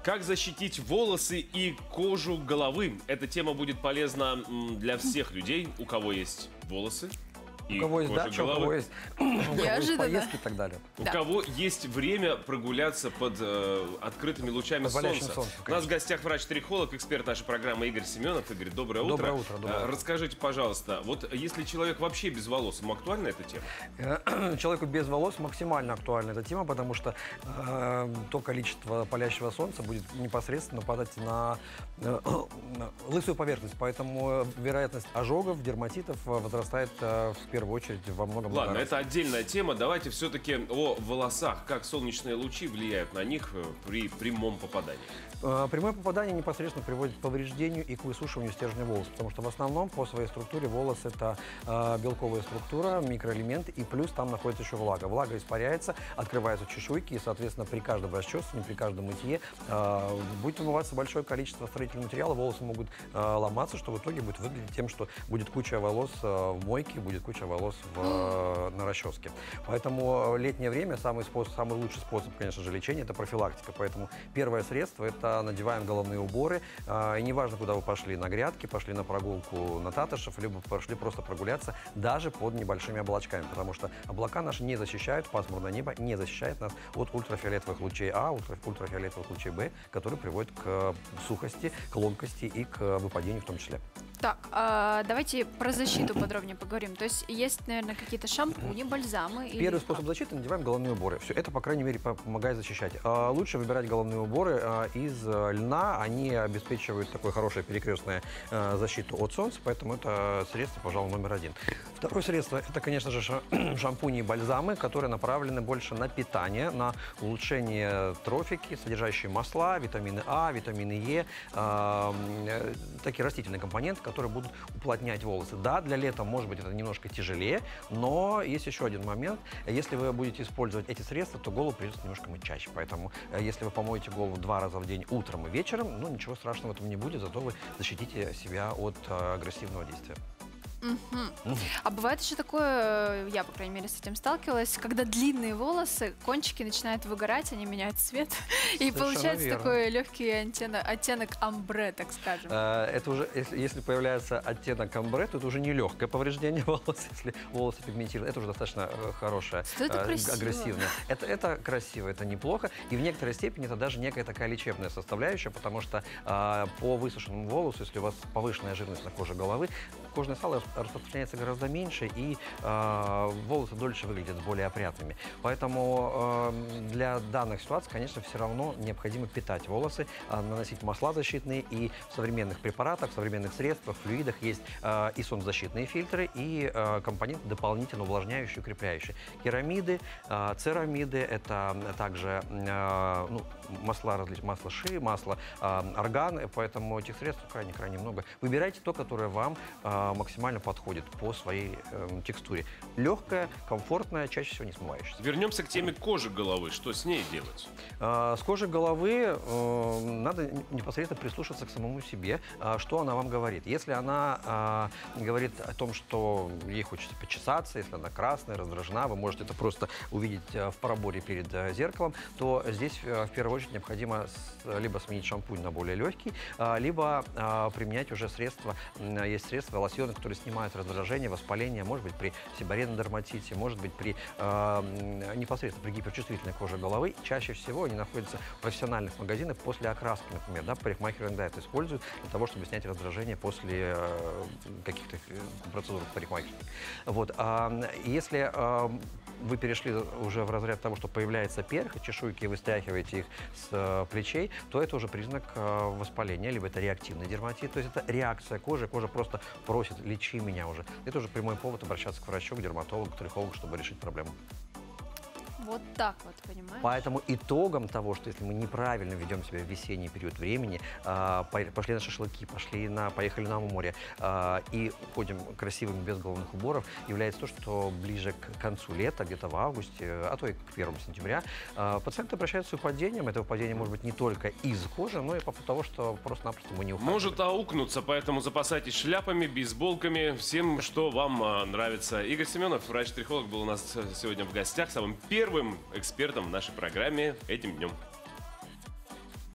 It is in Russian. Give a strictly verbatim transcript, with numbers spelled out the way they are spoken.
Как защитить волосы и кожу головы? Эта тема будет полезна для всех людей, у кого есть волосы. У кого есть дача, у кого есть, у кого есть поездки и так далее. У да. кого есть время прогуляться под э, открытыми лучами солнца. солнца У нас в гостях врач-трихолог, эксперт нашей программы Игорь Семенов. Игорь, доброе утро. Доброе утро. Доброе утро. Расскажите, пожалуйста, вот если человек вообще без волос, ему актуальна эта тема? Человеку без волос максимально актуальна эта тема, потому что э, то количество палящего солнца будет непосредственно падать на, э, на лысую поверхность. Поэтому вероятность ожогов, дерматитов возрастает э, в В первую очередь во многом. Ладно, это отдельная тема. Давайте все-таки о волосах. Как солнечные лучи влияют на них при прямом попадании? Прямое попадание непосредственно приводит к повреждению и к высушиванию стержня волос, потому что в основном по своей структуре волос это э, белковая структура, микроэлементы, и плюс там находится еще влага. Влага испаряется, открываются чешуйки, и, соответственно, при каждом расчесывании, при каждом мытье э, будет вымываться большое количество строительного материала, волосы могут э, ломаться, что в итоге будет выглядеть тем, что будет куча волос э, в мойке, будет куча волос в, э, на расческе. Поэтому летнее время самый, способ, самый лучший способ, конечно же, лечения – это профилактика. Поэтому первое средство – это надеваем головные уборы. И неважно, куда вы пошли, на грядки, пошли на прогулку на Татышев, либо пошли просто прогуляться, даже под небольшими облачками, потому что облака наши не защищают, пасмурное небо не защищает нас от ультрафиолетовых лучей А, ультрафиолетовых лучей Б, которые приводят к сухости, к ломкости и к выпадению в том числе. Так, а давайте про защиту подробнее поговорим. То есть есть, наверное, какие-то шампуни, бальзамы? Первый или способ как? защиты – надеваем головные уборы. Все это, по крайней мере, помогает защищать. А лучше выбирать головные уборы а, из льна. Они обеспечивают такое хорошее перекрестное а, защиту от солнца, поэтому это средство, пожалуй, номер один. Второе средство – это, конечно же, шампуни и бальзамы, которые направлены больше на питание, на улучшение трофики, содержащие масла, витамины А, витамины Е, а, такие растительные компоненты, которые будут уплотнять волосы. Да, для лета, может быть, это немножко тяжелее, но есть еще один момент. Если вы будете использовать эти средства, то голову придется немножко мыть чаще. Поэтому, если вы помоете голову два раза в день, утром и вечером, ну, ничего страшного в этом не будет, зато вы защитите себя от э, агрессивного действия. Угу. Угу. А бывает еще такое, я, по крайней мере, с этим сталкивалась, когда длинные волосы, кончики начинают выгорать, они меняют цвет, и получается верно. Такой легкий оттенок, оттенок амбре, так скажем. А, это уже, если, если появляется оттенок амбре, то это уже не легкое повреждение волос, если волосы пигментированы, это уже достаточно хорошее, это а, агрессивное. Это, это красиво, это неплохо, и в некоторой степени это даже некая такая лечебная составляющая, потому что а, по высушенному волосу, если у вас повышенная жирность на коже головы, кожное сало распространяется гораздо меньше, и э, волосы дольше выглядят более опрятными. Поэтому э, для данных ситуаций, конечно, все равно необходимо питать волосы, э, наносить масла защитные, и в современных препаратах, в современных средствах, флюидах есть э, и солнцезащитные фильтры, и э, компоненты дополнительно увлажняющие, укрепляющие. Керамиды, э, церамиды, это также э, ну, масла, различ... масло ши, масло э, орган, поэтому этих средств крайне-крайне много. Выбирайте то, которое вам э, максимально подходит по своей э, текстуре. Легкая, комфортная, чаще всего не смывающаяся. Вернемся к теме кожи головы. Что с ней делать? Э, с кожей головы э, надо непосредственно прислушаться к самому себе, э, что она вам говорит. Если она э, говорит о том, что ей хочется почесаться, если она красная, раздражена, вы можете это просто увидеть э, в проборе перед э, зеркалом, то здесь э, в первую очередь необходимо с, либо сменить шампунь на более легкий, э, либо э, применять уже средства, э, есть средства, лосьоны, которые снимают раздражение, воспаление, может быть, при себорейном дерматите, может быть, при э, непосредственно при гиперчувствительной коже головы. Чаще всего они находятся в профессиональных магазинах после окраски, например. Да, парикмахеры иногда это используют для того, чтобы снять раздражение после э, каких-то процедур парикмахерских. Вот. А если э, вы перешли уже в разряд того, что появляется перхоть, чешуйки, и вы стряхиваете их с э, плечей, то это уже признак э, воспаления, либо это реактивный дерматит, то есть это реакция кожи, кожа просто просит: лечи меня уже. Это уже прямой повод обращаться к врачу, к дерматологу, к трихологу, чтобы решить проблему. Вот так вот, понимаешь? Поэтому итогом того, что если мы неправильно ведем себя в весенний период времени, э, пошли на шашлыки, пошли на, поехали на море э, и ходим красивыми без головных уборов, является то, что ближе к концу лета, где-то в августе, а то и к первому сентября, э, пациенты обращаются с выпадением. Это выпадение может быть не только из кожи, но и по поводу того, что просто-напросто мы не уходим. Может аукнуться, поэтому запасайтесь шляпами, бейсболками, всем, что вам э, нравится. Игорь Семенов, врач-трихолог, был у нас сегодня в гостях, самым первым экспертом в нашей программе этим днем.